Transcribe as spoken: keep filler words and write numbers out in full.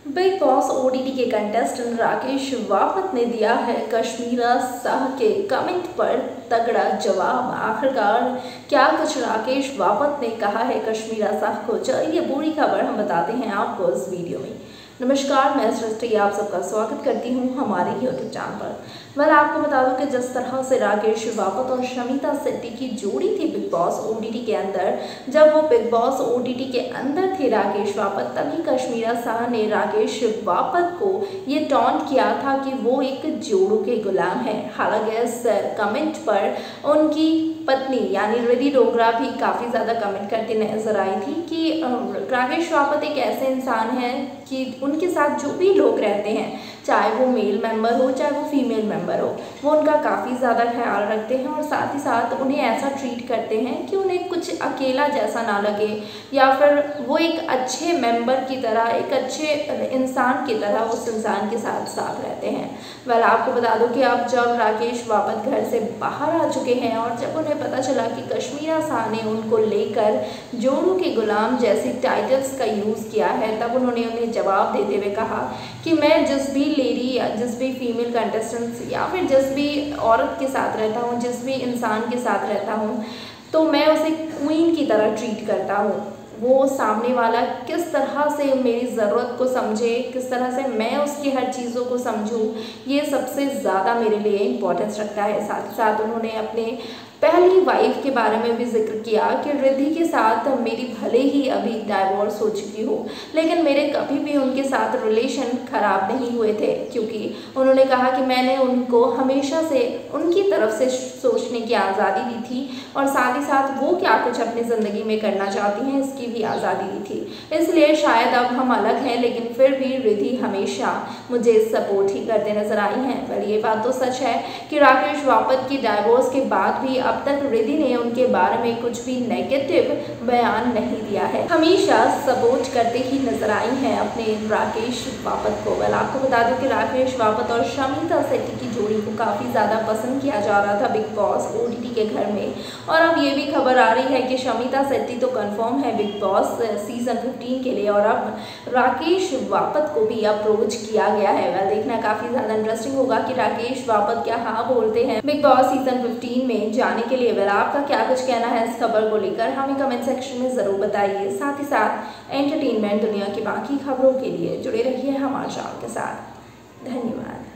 Big Boss OTT के contestant Rakesh Bapat ने दिया है कश्मीरा शाह के कमेंट पर तगड़ा जवाब। आखिरकार क्या कुछ राकेश वापत ने कहा है कश्मीरा शाह को, चलिए पूरी खबर हम बताते हैं आपको इस वीडियो में। नमस्कार, मैं सृष्टि आप सबका स्वागत करती हूं हमारे यूट्यूब चैनल पर। मैं आपको बता दूं कि जिस तरह से राकेश वापत और शमिता शेट्टी की जोड़ी थी बिग बॉस ओटीटी के अंदर, जब वो बिग बॉस ओटीटी के अंदर थे राकेश वापत, तभी कश्मीरा शाह ने राकेश वापत को ये टॉन्ट किया था कि वो एक जोड़ों के गुलाम है। हालांकि इस कमेंट पर उनकी पत्नी यानी रिद्धि डोगरा भी काफ़ी ज़्यादा कमेंट करते नजर आई थी कि राकेश वापत एक ऐसे इंसान हैं कि उनके साथ जो भी लोग रहते हैं, चाहे वो मेल मेंबर हो चाहे वो फीमेल मेंबर हो, वो उनका काफ़ी ज़्यादा ख्याल रखते हैं और साथ ही साथ उन्हें ऐसा ट्रीट करते हैं कि उन्हें कुछ अकेला जैसा ना लगे, या फिर वो एक अच्छे मेंबर की तरह, एक अच्छे इंसान की तरह उस इंसान के साथ साथ रहते हैं। वेल आपको बता दूं कि अब जब राकेश वापत घर से बाहर आ चुके हैं और जब उन्हें पता चला कि कश्मीरा शाह ने उनको लेकर जोड़ों के गुलाम जैसी टाइटल्स का यूज़ किया है, तब उन्होंने उन्हें जवाब देते हुए कहा कि मैं जिस भी लेडी या जिस भी फीमेल कंटेस्टेंट्स या फिर जिस भी औरत के साथ रहता हूँ, जिस भी इंसान के साथ रहता हूँ, तो मैं उसे क्वीन की तरह ट्रीट करता हूँ। वो सामने वाला किस तरह से मेरी ज़रूरत को समझे, किस तरह से मैं उसकी हर चीज़ों को समझूं, ये सबसे ज़्यादा मेरे लिए इम्पोर्टेंस रखता है। साथ ही साथ उन्होंने अपने पहली वाइफ के बारे में भी जिक्र किया कि रिद्धि के साथ मेरी भले ही अभी डाइवोर्स हो चुकी हो, लेकिन मेरे कभी भी उनके साथ रिलेशन ख़राब नहीं हुए थे, क्योंकि उन्होंने कहा कि मैंने उनको हमेशा से उनकी तरफ से सोचने की आज़ादी दी थी और साथ ही साथ वो क्या कुछ अपनी ज़िंदगी में करना चाहती हैं इसकी भी आज़ादी दी थी। इसलिए शायद अब हम अलग हैं, लेकिन फिर भी रिद्धि हमेशा मुझे सपोर्ट ही करते नजर आई हैं। पर ये बात तो सच है कि राकेश वापत की डाइवोर्स के बाद भी अब तक रिद्धि ने उनके बारे में कुछ भी नेगेटिव बयान नहीं दिया है, हमेशा सपोर्ट करते ही नजर आई हैं अपने राकेश वापत को। वेल आपको बता दूं कि राकेश वापत और शमिता शेट्टी की जोड़ी को काफ़ी ज़्यादा पसंद किया जा रहा था बिग बॉस ओटीटी के घर में, और अब ये भी खबर आ रही है कि शमिता शेट्टी तो कंफर्म है बिग बॉस सीजन फिफ्टीन के लिए, और अब राकेश वापत को भी अप्रोच किया गया है। वेल देखना काफ़ी ज़्यादा इंटरेस्टिंग होगा कि राकेश वापत क्या हाँ बोलते हैं बिग बॉस सीजन फिफ्टीन में जाने के लिए। वेल आपका क्या कुछ कहना है इस खबर को लेकर, हमें कमेंट सेक्शन में ज़रूर बताइए। साथ ही साथ एंटरटेनमेंट दुनिया की बाकी खबरों के लिए जुड़े रहिए हमारे चैनल के साथ। धन्यवाद।